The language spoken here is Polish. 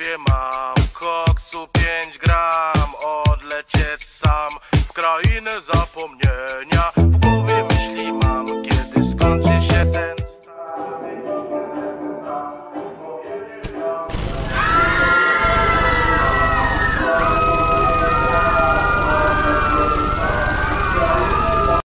głowie mam koksu 5 gram. Odlecieć sam w krainę zapomnienia.